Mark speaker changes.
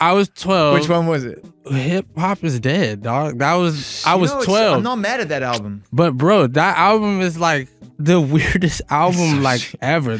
Speaker 1: I was 12.
Speaker 2: Which one was it?
Speaker 1: Hip hop is dead, dog. I was 12.
Speaker 2: I'm not mad at that album.
Speaker 1: But bro, that album is like the weirdest album like ever.